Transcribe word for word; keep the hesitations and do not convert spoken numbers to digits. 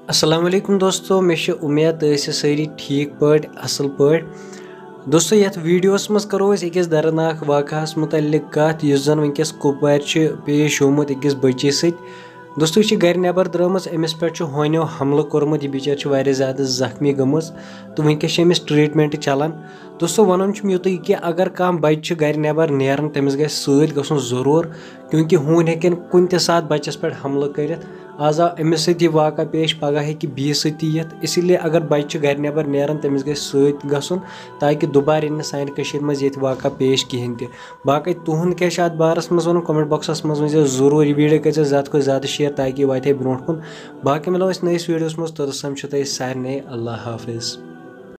अस्सलाम वालेकुम दोस्तों, मे उम्मीद तसी सारी ठीक पट असल पट। दोस्तों यथ वीडियोस मज करो अकिस दर्दनाक वाकहस मुतल्लिक कत युस जन वनकस कुपवार पेश होमुत अकिस बच्चे सत। दोस्तों यह घर नबर द्रमस अमिस पे होनियो हमल कोरमुत, यह बिचार वारिया ज्यादा जख्मी गमज तो वनकस अमिस ट्रीटमेंट चलान। दोस्तों वन युत कि अगर कह बच्चे घर नबर नेरन तमिस गि सत गुन जरूर, क्योंकि हून हेकन कुन त सात बच्चस पे हमल कर। आज आव अमिस सत वाक़ा पेश, पगह हेकि बीस सत यिथ। इसलिए अगर बच्चे घर नबर नेरन तमिस गि सत गुन, ताकि दोबार इन सान कशीर मज ये वाक़ा पेश कहें त। बाकी तुहद क्या बारस मज वन कमेंट बॉक्सस मज वन जरूर, यह वीडियो कर ज्यादा खुद ज्यादा शेयर ताकि वात ब्रो कुन। बाकी मिलो नईस वीडियोस मज, तोतम सारे अल्लाह हाफिज।